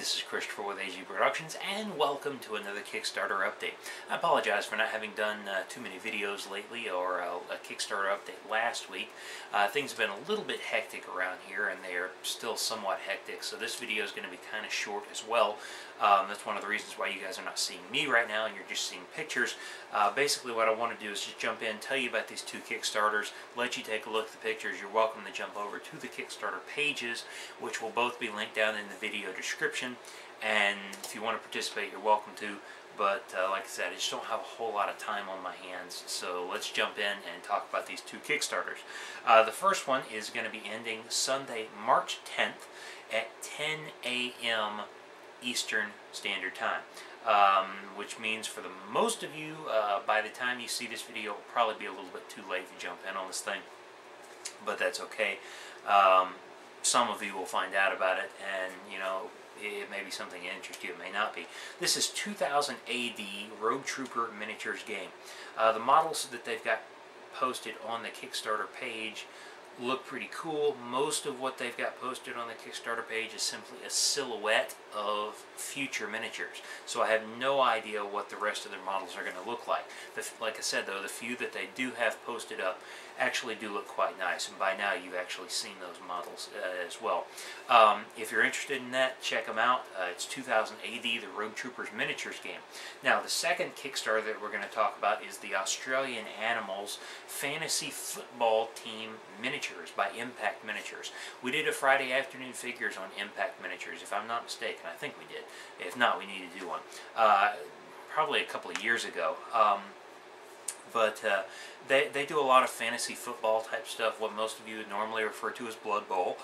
this is Christopher with AG Productions, and welcome to another Kickstarter update. I apologize for not having done too many videos lately, or a Kickstarter update last week. Things have been a little bit hectic around here, and they are still somewhat hectic, so this video is going to be kind of short as well. That's one of the reasons why you guys are not seeing me right now, and you're just seeing pictures. Basically what I want to do is just jump in, tell you about these two Kickstarters, let you take a look at the pictures. You're welcome to jump over to the Kickstarter pages, which will both be linked down in the video description, and if you want to participate, you're welcome to. But like I said, I just don't have a whole lot of time on my hands, so let's jump in and talk about these two Kickstarters. The first one is going to be ending Sunday, March 10th at 10 a.m. Eastern Standard Time, which means for the most of you, by the time you see this video, it'll probably be a little bit too late to jump in on this thing, but that's okay. Some of you will find out about it, and you know, it may be something that interests you, it may not be. This is 2000 AD Rogue Trooper Miniatures game. The models that they've got posted on the Kickstarter page look pretty cool. Most of what they've got posted on the Kickstarter page is simply a silhouette of future miniatures. So I have no idea what the rest of their models are going to look like. Like I said though, the few that they do have posted up actually do look quite nice, and by now you've actually seen those models as well. If you're interested in that, check them out. It's 2000 AD, the Rogue Troopers Miniatures game. Now the second Kickstarter that we're going to talk about is the Australian Animals Fantasy Football Team Miniatures by Impact Miniatures. We did a Friday afternoon figures on Impact Miniatures, if I'm not mistaken. I think we did. If not, we need to do one. Probably a couple of years ago. But they do a lot of fantasy football type stuff, what most of you would normally refer to as Blood Bowl.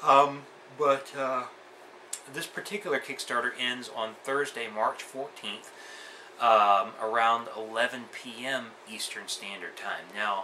This particular Kickstarter ends on Thursday, March 14th, around 11 p.m. Eastern Standard Time. Now,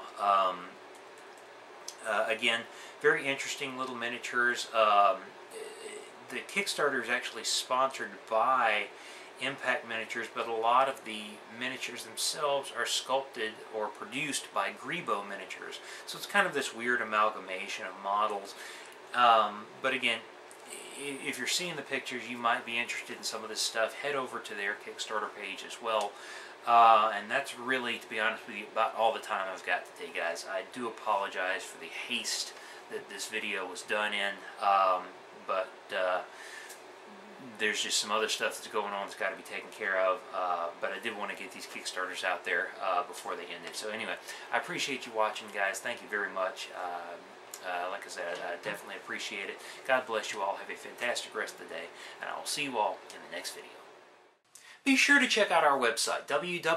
again, very interesting little miniatures. The Kickstarter is actually sponsored by Impact Miniatures, but a lot of the miniatures themselves are sculpted or produced by Grebo Miniatures. So it's kind of this weird amalgamation of models. But again, if you're seeing the pictures, you might be interested in some of this stuff. Head over to their Kickstarter page as well. And that's really, to be honest with you, about all the time I've got today, guys. I do apologize for the haste that this video was done in, but there's just some other stuff that's going on that's got to be taken care of, but I did want to get these Kickstarters out there before they ended. So anyway, I appreciate you watching, guys. Thank you very much. Like I said, I definitely appreciate it. God bless you all. Have a fantastic rest of the day, and I will see you all in the next video. Be sure to check out our website,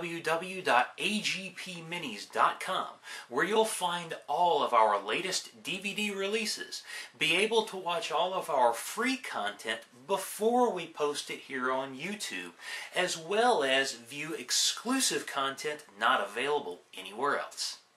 www.agpminis.com, where you'll find all of our latest DVD releases. Be able to watch all of our free content before we post it here on YouTube, as well as view exclusive content not available anywhere else.